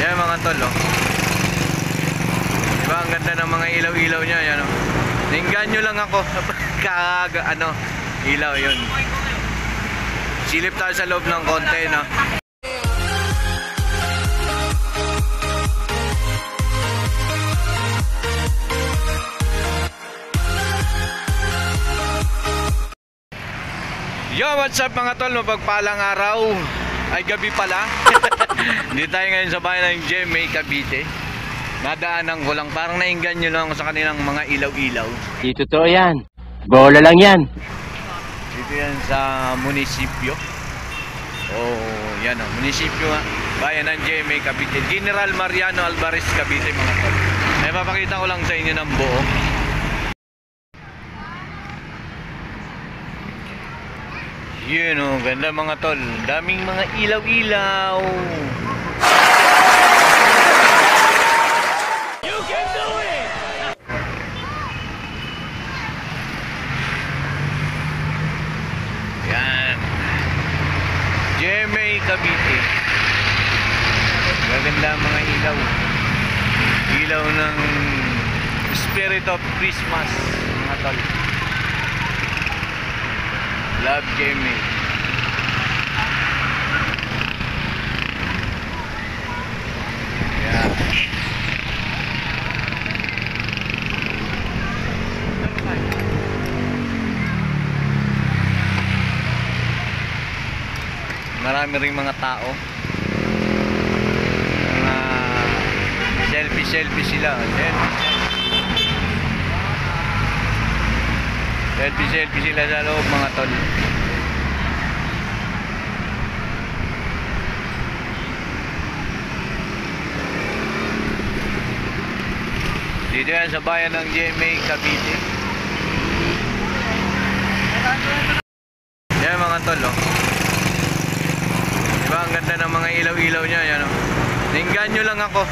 Yan mga tol, oh. Diba ang ganda ng mga ilaw-ilaw niya, yan, oh. Tingnan nyo lang ako. Ilaw yun. Silip tayo sa loob ng konti, no? Yo, what's up mga tol? Mapagpalang araw. Ay, gabi pala. Hindi tayo ngayon sa bayan ng GMA Cavite. Nadaanan ko lang. Parang nainggan nyo lang sa kanilang mga ilaw-ilaw. Di totoo yan. Bola lang yan. Dito yan sa munisipyo. Oh, yan o. Munisipyo nga. Bayan ng GMA Cavite. General Mariano Alvarez Cavite mga tol. May papakita ko lang sa inyo ng buo. Yun o, ganda mga tol. Daming mga ilaw-ilaw. You can do it! Yan. GMA Cavite. Gaganda mga ilaw. Ilaw ng Spirit of Christmas mga tol. Love GMA. Yeah. Marami ring mga tao. Selfie sila. Selfie sila sa loob mga tol. Dito yan sa bayan ng GMA Cavite. Yan mga tol, oh. Diba ang ganda ng mga ilaw-ilaw niya, yan, oh. Tingnan nyo lang ako.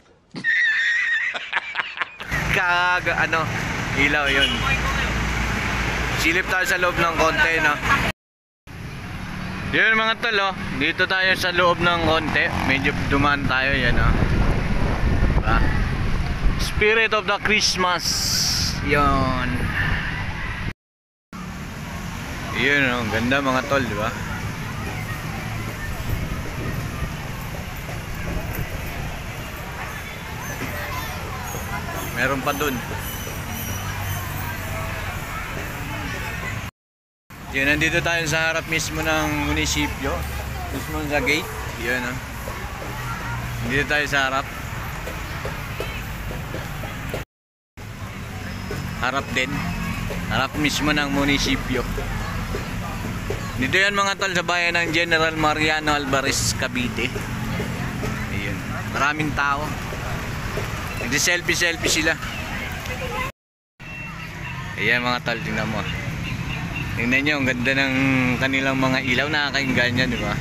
Ilaw yun. Silip tayo sa loob ng konti, no? Yun mga tol, oh. Dito tayo sa loob ng konti. Medyo dumaan tayo, yan, oh. Diba? Spirit of the Christmas. Yun. Yun, oh. Ganda mga tol, diba? Meron pa dun. Yun, nandito tayo sa harap mismo ng munisipyo. Mismo sa gate. Yun, oh. Nandito tayo sa harap. Harap din. Harap mismo ng munisipyo. Dito yan mga tol sa bayan ng General Mariano Alvarez Cavite. Ayun. Maraming tao. Nagsi-selfie sila. Ayan mga tol, tingnan mo. Tingnan nyo, ang ganda ng kanilang mga ilaw. Nakakainggan yan, di ba?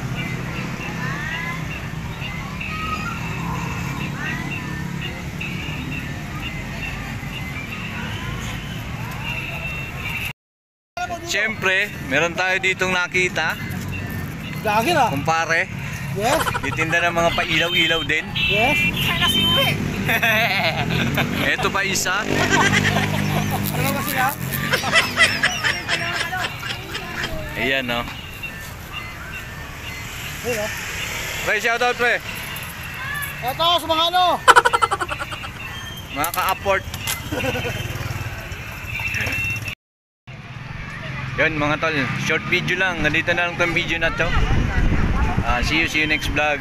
Siyempre, meron tayo ditong nakita. Lagi na. Kumpare. Yes. Titinda ng mga pailaw-ilaw din. Yes. Kaya si Uwe. Ito pa isa. Ano ba sila? Ayan, no. Ayun, oh. Pre, shoutout pre. Ito sa mga ano. Mga ka-apport. Yun mga tol, short video lang. Nandito na lang itong video na to. See you next vlog.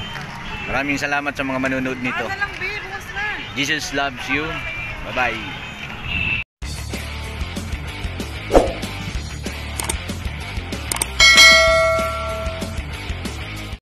Maraming salamat sa mga manonood nito. Jesus loves you. Bye bye.